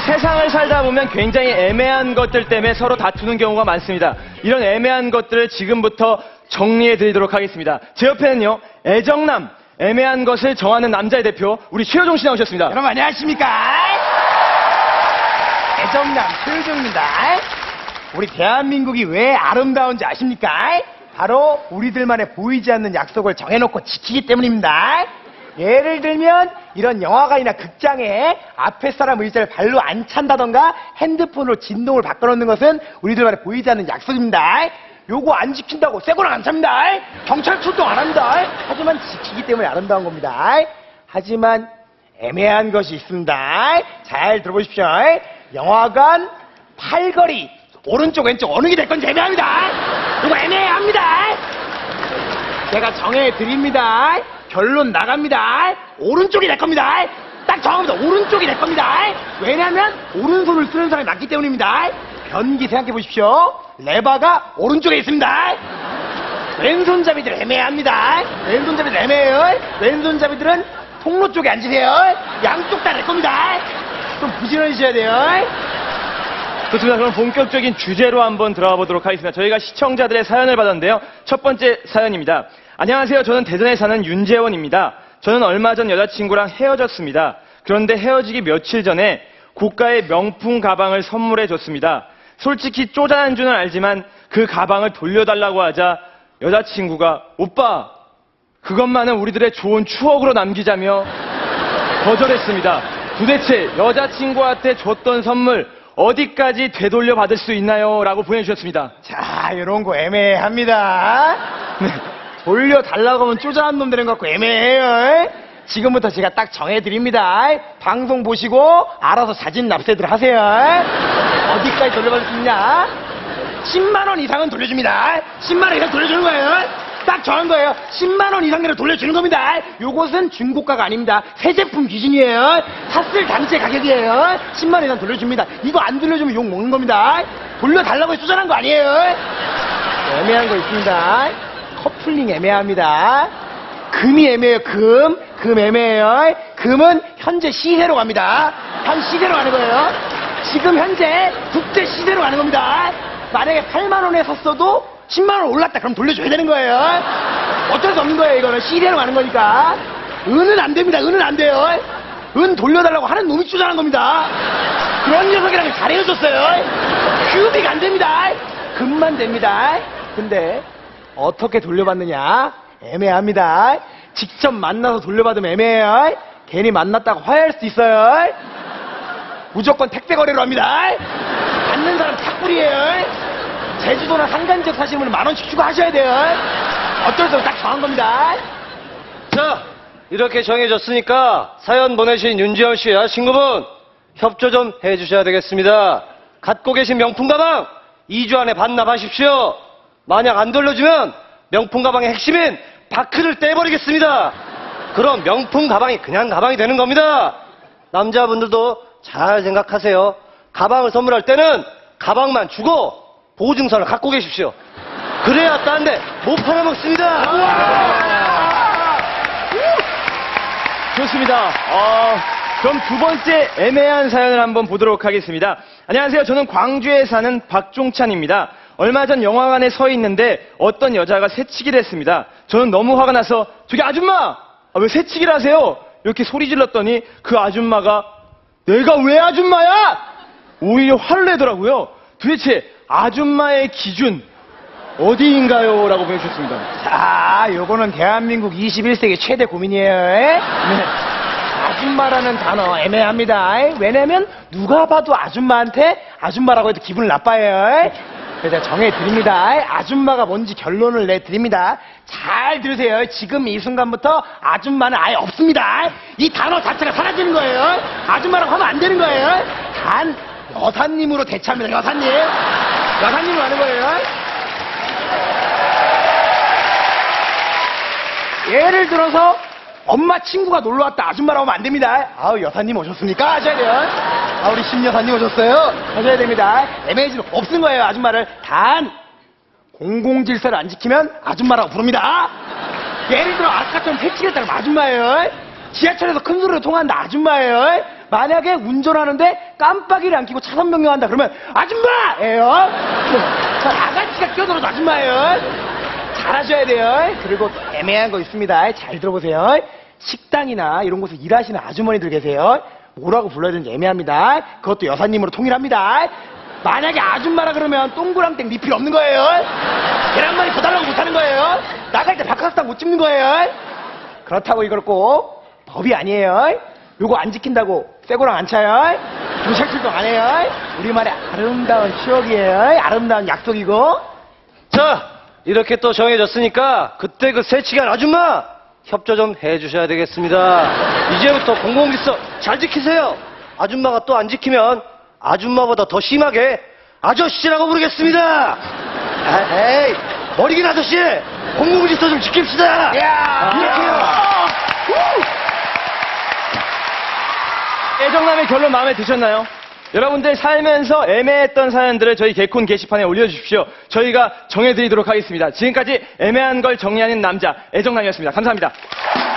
세상을 살다 보면 굉장히 애매한 것들 때문에 서로 다투는 경우가 많습니다. 이런 애매한 것들을 지금부터 정리해 드리도록 하겠습니다. 제 옆에는요, 애정남, 애매한 것을 정하는 남자의 대표, 우리 최효종 씨 나오셨습니다. 여러분 안녕하십니까? 애정남 최효종입니다. 우리 대한민국이 왜 아름다운지 아십니까? 바로 우리들만의 보이지 않는 약속을 정해놓고 지키기 때문입니다. 예를 들면 이런 영화관이나 극장에 앞에 사람 의자를 발로 안 찬다던가 핸드폰으로 진동을 바꿔놓는 것은 우리들만의 보이지 않는 약속입니다. 요거 안 지킨다고 쇠고랑 안 찹니다. 경찰 출동 안 합니다. 하지만 지키기 때문에 아름다운 겁니다. 하지만 애매한 것이 있습니다. 잘 들어보십시오. 영화관 팔걸이 오른쪽 왼쪽 어느 게 될 건지 애매합니다. 이거 애매합니다. 제가 정해드립니다. 결론 나갑니다. 오른쪽이 될 겁니다. 딱 정합니다. 오른쪽이 될 겁니다. 왜냐하면 오른손을 쓰는 사람이 많기 때문입니다. 변기 생각해 보십시오. 레바가 오른쪽에 있습니다. 왼손잡이들 애매합니다. 왼손잡이들 애매해요. 왼손잡이들은 통로 쪽에 앉으세요. 양쪽 다 낼 겁니다. 좀 부지런해지셔야 돼요. 좋습니다. 그럼 본격적인 주제로 한번 들어가 보도록 하겠습니다. 저희가 시청자들의 사연을 받았는데요. 첫 번째 사연입니다. 안녕하세요. 저는 대전에 사는 윤재원입니다. 저는 얼마 전 여자친구랑 헤어졌습니다. 그런데 헤어지기 며칠 전에 고가의 명품 가방을 선물해 줬습니다. 솔직히 쪼잔한 줄은 알지만 그 가방을 돌려달라고 하자 여자친구가 오빠 그것만은 우리들의 좋은 추억으로 남기자며 거절했습니다. 도대체 여자친구한테 줬던 선물 어디까지 되돌려 받을 수 있나요? 라고 보내주셨습니다. 자, 이런 거 애매합니다. 네. 돌려달라고 하면 쪼잔한 놈 되는 것 같고 애매해요. 지금부터 제가 딱 정해드립니다. 방송 보시고 알아서 자진 납세들 하세요. 어디까지 돌려받을 수 있냐? 10만원 이상은 돌려줍니다. 10만원 이상 돌려주는 거예요. 딱 정한 거예요. 10만원 이상 내로 돌려주는 겁니다. 요것은 중고가가 아닙니다. 새 제품 기준이에요. 샀을 당시의 가격이에요. 10만원 이상 돌려줍니다. 이거 안 돌려주면 욕 먹는 겁니다. 돌려달라고 해서 쪼잔한 거 아니에요. 애매한 거 있습니다. 커플링 애매합니다. 금이 애매해요. 금 애매해요. 금은 현재 시세로 갑니다. 한 시세로 가는 거예요. 지금 현재 국제 시세로 가는 겁니다. 만약에 8만원에 샀어도 10만원 올랐다 그럼 돌려줘야 되는 거예요. 어쩔 수 없는 거예요. 이거는 시세로 가는 거니까. 은은 안 됩니다. 은은 안 돼요. 은 돌려달라고 하는 놈이 쪼잔한 겁니다. 그런 녀석이랑 잘 헤어졌어요. 큐빅 안 됩니다. 금만 됩니다. 근데 어떻게 돌려받느냐? 애매합니다. 직접 만나서 돌려받으면 애매해요. 괜히 만났다가 화해할 수 있어요. 무조건 택배 거래로 합니다. 받는 사람 탁불이에요. 제주도나 산간지역 사시는 분은 만원씩 추가하셔야 돼요. 어쩔 수 없이 딱 정한 겁니다. 자, 이렇게 정해졌으니까 사연 보내신 윤지현 씨 여자친구분 협조 좀 해주셔야 되겠습니다. 갖고 계신 명품 가방 2주 안에 반납하십시오. 만약 안 돌려주면 명품 가방의 핵심인 바크를 떼버리겠습니다. 그럼 명품 가방이 그냥 가방이 되는 겁니다. 남자분들도 잘 생각하세요. 가방을 선물할 때는 가방만 주고 보증서를 갖고 계십시오. 그래야 딴 데 못 팔아먹습니다. 좋습니다. 그럼 두 번째 애매한 사연을 한번 보도록 하겠습니다. 안녕하세요. 저는 광주에 사는 박종찬입니다. 얼마 전 영화관에 서 있는데 어떤 여자가 새치기를 했습니다. 저는 너무 화가 나서 저기 아줌마! 왜 새치기를 하세요? 이렇게 소리 질렀더니 그 아줌마가 내가 왜 아줌마야? 오히려 화를 내더라고요. 도대체 아줌마의 기준 어디인가요? 라고 보내주셨습니다. 자, 요거는 대한민국 21세기 최대 고민이에요. 네. 아줌마라는 단어 애매합니다. 왜냐면 누가 봐도 아줌마한테 아줌마라고 해도 기분 나빠요. 그래서 제가 정해드립니다. 아줌마가 뭔지 결론을 내드립니다. 잘 들으세요. 지금 이 순간부터 아줌마는 아예 없습니다. 이 단어 자체가 사라지는 거예요. 아줌마라고 하면 안 되는 거예요. 단 여사님으로 대체합니다. 여사님. 여사님으로 하는 거예요. 예를 들어서 엄마 친구가 놀러왔다 아줌마라고 하면 안 됩니다. 아우 여사님 오셨습니까? 하셔야 돼요. 아 우리 심여사님 오셨어요? 하셔야 됩니다. 애매해지면 없는 거예요. 아줌마를. 단 공공질서를 안 지키면 아줌마라고 부릅니다. 예를 들어 아까처럼 새치기했다면 아줌마예요. 지하철에서 큰 소리로 통화한다 아줌마예요. 만약에 운전하는데 깜빡이를 안 켜고 차선 변경한다 그러면 아줌마예요. 아가씨가 껴들어도 아줌마예요. 잘하셔야 돼요. 그리고 애매한 거 있습니다. 잘 들어보세요. 식당이나 이런 곳에 일하시는 아주머니들 계세요. 뭐라고 불러야 되는지 애매합니다. 그것도 여사님으로 통일합니다. 만약에 아줌마라 그러면 동그랑땡 리필 없는 거예요. 계란말이 더 달라고 못하는 거예요. 나갈 때 박하사탕 못 집는 거예요. 그렇다고 이걸 꼭 법이 아니에요. 요거 안 지킨다고 쇠고랑 안 차요. 경찰출동 안 해요. 우리말의 아름다운 추억이에요. 아름다운 약속이고. 자, 이렇게 또 정해졌으니까 그때 그 새치기한 아줌마 협조 좀 해주셔야 되겠습니다. 이제부터 공공질서 잘 지키세요. 아줌마가 또 안 지키면 아줌마보다 더 심하게 아저씨라고 부르겠습니다. 에이, 머리긴 아저씨, 공공질서 좀 지킵시다. 이렇게요. 애정남의 결론 마음에 드셨나요? 여러분들 살면서 애매했던 사연들을 저희 개콘 게시판에 올려주십시오. 저희가 정해드리도록 하겠습니다. 지금까지 애매한 걸 정리하는 남자 애정남이었습니다. 감사합니다.